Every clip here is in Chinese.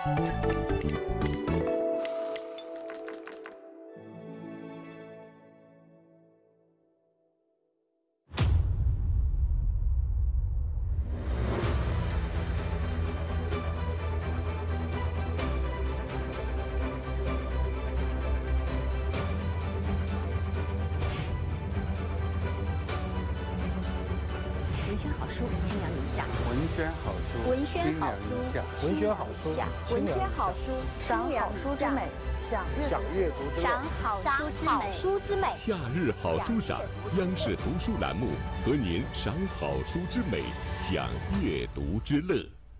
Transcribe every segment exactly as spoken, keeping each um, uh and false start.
文轩好书，清凉一夏。 文轩好书， 文轩好书， 文轩好书， 文轩好书，赏好书之美，享享阅读之乐， 赏好书之美。 夏日好书赏，央视读书栏目和您赏好书之美，享阅读之乐。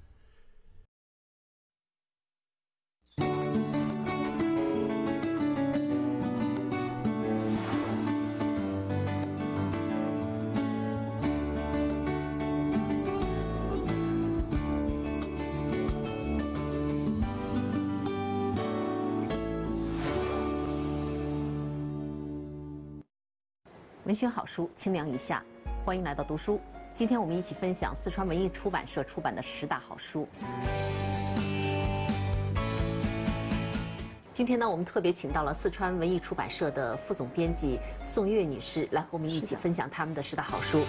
文轩好书，清凉一夏，欢迎来到读书。今天我们一起分享四川文艺出版社出版的十大好书。今天呢，我们特别请到了四川文艺出版社的副总编辑宋月女士来和我们一起分享他们的十大好书。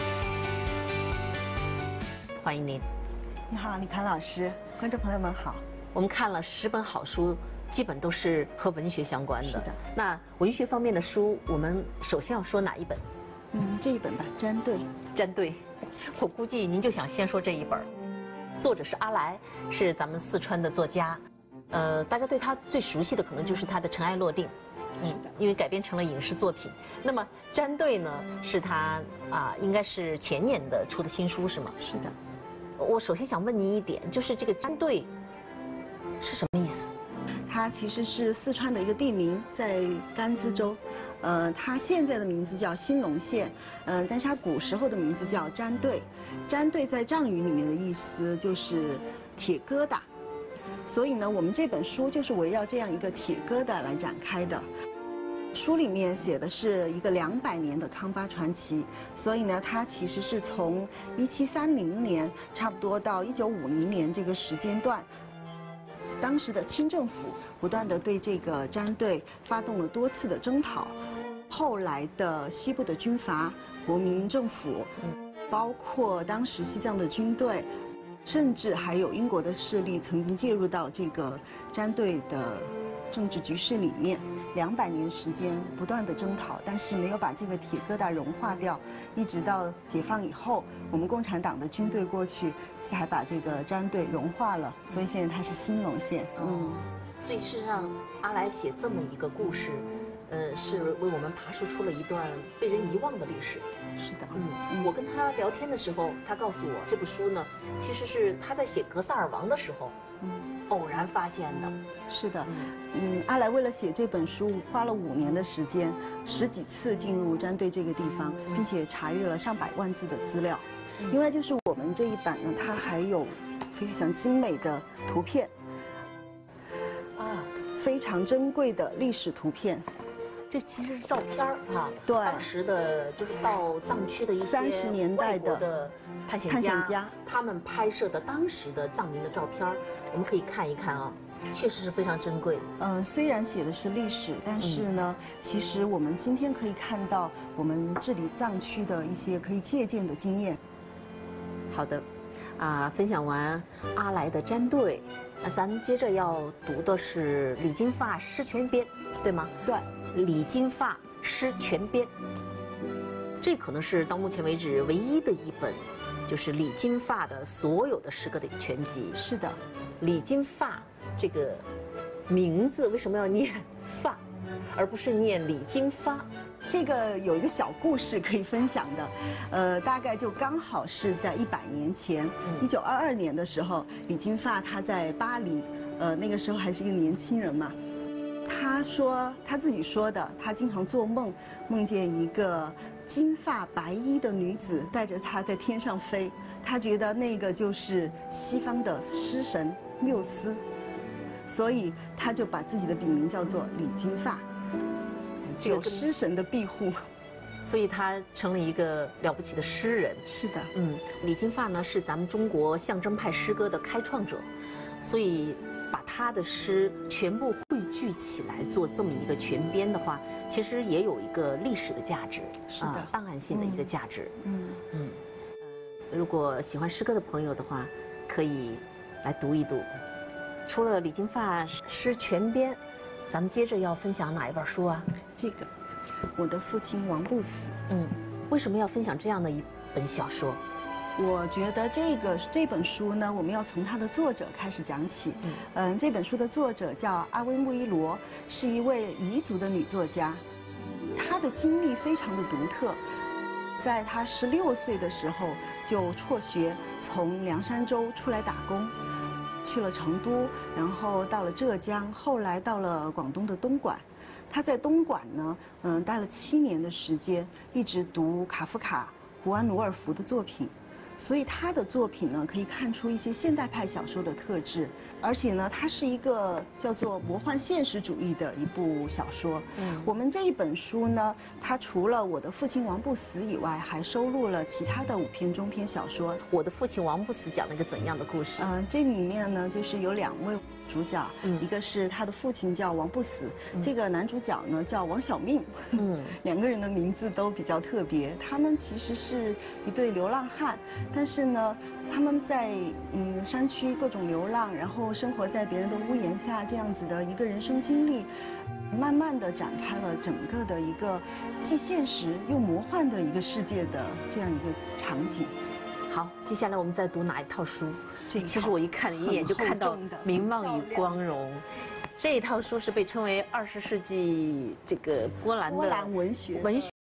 欢迎您。 你好，李侃老师，观众朋友们好。 我们看了十本好书。基本都是和文学相关的。 是的。 那文学方面的书，我们首先要说哪一本？ 嗯，这一本吧，《粘对》。 粘对，我估计您就想先说这一本。作者是阿来，是咱们四川的作家。呃，大家对他最熟悉的可能就是他的《尘埃落定》。 嗯，是的。 因为改编成了影视作品。那么《粘对》呢，是他啊，应该是前年的出的新书是吗？ 是的。 我首先想问您一点，就是这个“粘对”是什么意思？ 它其实是四川的一个地名，在甘孜州，呃，它现在的名字叫兴隆县，嗯、呃，但是它古时候的名字叫粘对，粘对在藏语里面的意思就是铁疙瘩，所以呢，我们这本书就是围绕这样一个铁疙瘩来展开的。书里面写的是一个两百年的康巴传奇，所以呢，它其实是从一七三零年差不多到一九五零年这个时间段。当时的清政府不断地对这个粘对发动了多次的征讨，后来的西部的军阀、国民政府，包括当时西藏的军队，甚至还有英国的势力曾经介入到这个粘对的政治局势里面。两百年时间不断的征讨，但是没有把这个铁疙瘩融化掉，一直到解放以后，我们共产党的军队过去，才把这个粘对融化了，所以现在它是兴隆县。 嗯，所以事实上，阿来写这么一个故事，呃，是为我们爬梳出了一段被人遗忘的历史。 是的， 嗯，我跟他聊天的时候，他告诉我，这部书呢，其实是他在写《格萨尔王》的时候，嗯，偶然发现的。 是的，嗯，阿来为了写这本书，花了五年的时间，十几次进入粘对这个地方，并且查阅了上百万字的资料。另外就是我们这一版呢，它还有非常精美的图片，啊，非常珍贵的历史图片。 这其实是照片儿哈， 对， 当时的就是到藏区的一些三十年代的探险家， 探险家他们拍摄的当时的藏民的照片，我们可以看一看啊，确实是非常珍贵。 嗯、呃，虽然写的是历史，但是呢，嗯、其实我们今天可以看到我们治理藏区的一些可以借鉴的经验。 好的，啊，分享完阿来的粘对，那咱们接着要读的是李金发诗全编，对吗？ 对。 李金发诗全编，这可能是到目前为止唯一的一本，就是李金发的所有的诗歌的全集。 是的， 李金发这个名字为什么要念发，而不是念李金发？ 这个有一个小故事可以分享的，呃，大概就刚好是在一百年前，一九二二年的时候，李金发他在巴黎，呃，那个时候还是一个年轻人嘛。他说他自己说的，他经常做梦，梦见一个金发白衣的女子带着他在天上飞，他觉得那个就是西方的诗神缪斯，所以他就把自己的笔名叫做李金发，有诗神的庇护， 所以他成了一个了不起的诗人。 是的， 嗯，李金发呢是咱们中国象征派诗歌的开创者。 所以把他的诗全部汇聚起来做这么一个全编的话，其实也有一个历史的价值， 是的， 呃、档案性的一个价值。 嗯嗯，呃，如果喜欢诗歌的朋友的话，可以来读一读。除了李金发诗全编，咱们接着要分享哪一本书啊？ 这个，我的父亲王不死。 嗯，为什么要分享这样的一本小说？ 我觉得这个这本书呢，我们要从它的作者开始讲起。嗯，嗯，这本书的作者叫阿薇穆伊罗，是一位彝族的女作家。她的经历非常的独特，在她十六岁的时候就辍学，从凉山州出来打工，去了成都，然后到了浙江，后来到了广东的东莞。她在东莞呢，嗯，待了七年的时间，一直读卡夫卡、胡安·努尔夫的作品。所以他的作品呢，可以看出一些现代派小说的特质，而且呢，它是一个叫做魔幻现实主义的一部小说。嗯，我们这一本书呢，它除了我的父亲王不死以外，还收录了其他的五篇中篇小说。 我的父亲王不死讲了一个怎样的故事？ 嗯、呃，这里面呢，就是有两位主角，嗯，一个是他的父亲叫王不死，嗯、这个男主角呢叫王小命，嗯，两个人的名字都比较特别。他们其实是一对流浪汉，但是呢，他们在嗯山区各种流浪，然后生活在别人的屋檐下，这样子的一个人生经历，慢慢的展开了整个的一个既现实又魔幻的一个世界的这样一个场景。 好，接下来我们再读哪一套书？ 这其实我一看一眼就看到《名望与光荣》，这一套书是被称为二十世纪这个波兰的波兰文学文学。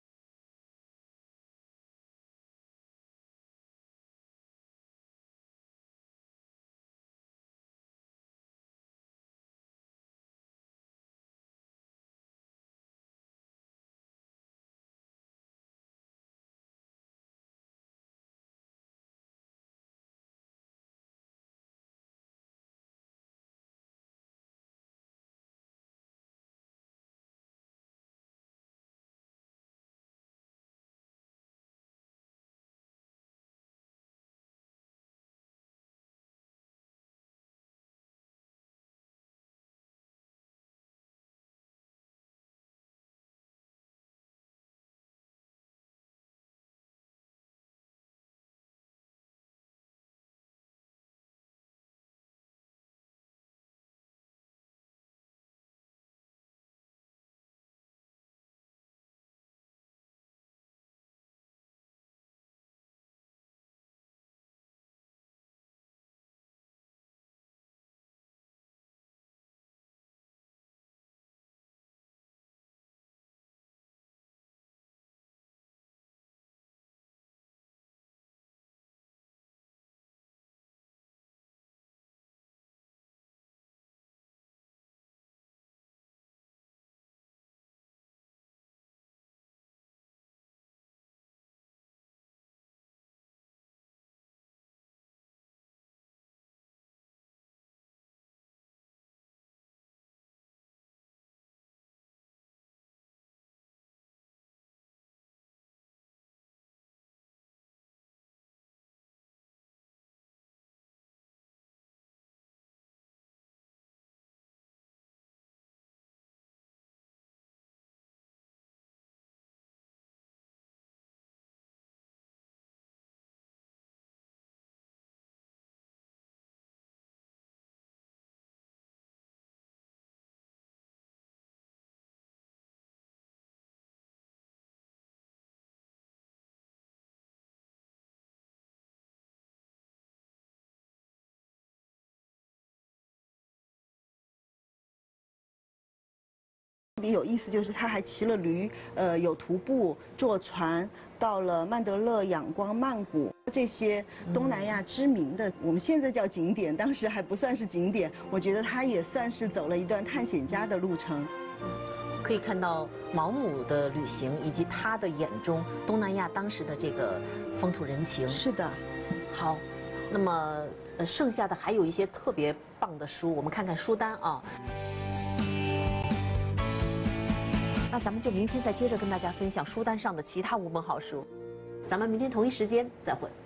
特别有意思，就是他还骑了驴，呃，有徒步、坐船，到了曼德勒、仰光、曼谷这些东南亚知名的，我们现在叫景点，当时还不算是景点。我觉得他也算是走了一段探险家的路程。 可以看到毛姆的旅行，以及他的眼中东南亚当时的这个风土人情。 是的。 好，那么呃，剩下的还有一些特别棒的书，我们看看书单啊。那咱们就明天再接着跟大家分享书单上的其他五本好书，咱们明天同一时间再会。